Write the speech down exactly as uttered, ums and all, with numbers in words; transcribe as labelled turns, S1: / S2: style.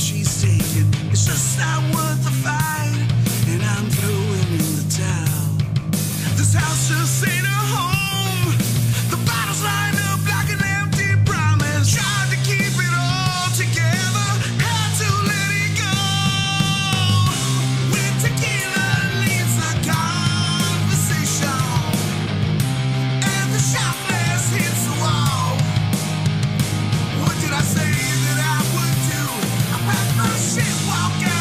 S1: she's taken. It's just not worth the fight, and I'm throwing in the towel. This house just ain't a home. The bottles line up like an empty promise. Tried to keep it all together, had to let it go. When tequila leads the conversation, and the shot glass hits the wall. What did I say that I would do? I packed my shit, walk out.